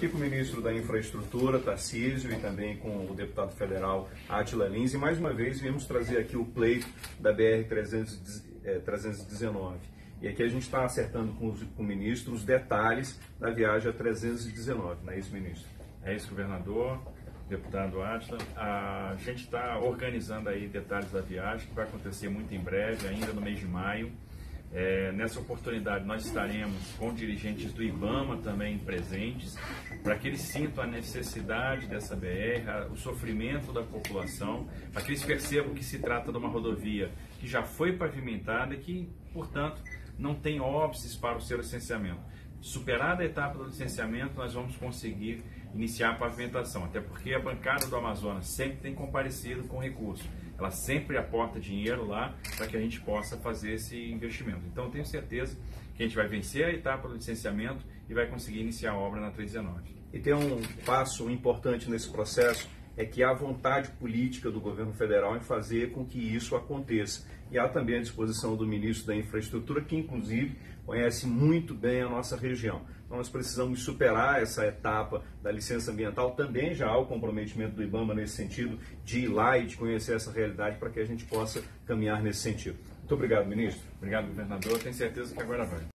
Aqui com o ministro da Infraestrutura, Tarcísio, e também com o deputado federal Átila Lins, e mais uma vez viemos trazer aqui o pleito da BR-319. E aqui a gente está acertando com o ministro os detalhes da viagem a 319, não é isso, ministro? É isso, governador, deputado Átila. A gente está organizando aí detalhes da viagem, que vai acontecer muito em breve, ainda no mês de maio. Nessa oportunidade nós estaremos com dirigentes do IBAMA também presentes, para que eles sintam a necessidade dessa BR, o sofrimento da população, para que eles percebam que se trata de uma rodovia que já foi pavimentada e que, portanto, não tem óbices para o seu licenciamento. Superada a etapa do licenciamento, nós vamos conseguir iniciar a pavimentação, até porque a bancada do Amazonas sempre tem comparecido com recurso. Ela sempre aporta dinheiro lá para que a gente possa fazer esse investimento. Então, eu tenho certeza que a gente vai vencer a etapa do licenciamento e vai conseguir iniciar a obra na 319. E tem um passo importante nesse processo, é que há vontade política do governo federal em fazer com que isso aconteça. E há também a disposição do ministro da Infraestrutura, que inclusive conhece muito bem a nossa região. Então nós precisamos superar essa etapa da licença ambiental. Também já há o comprometimento do IBAMA nesse sentido, de ir lá e de conhecer essa realidade para que a gente possa caminhar nesse sentido. Muito obrigado, ministro. Obrigado, governador. Tenho certeza que agora vai.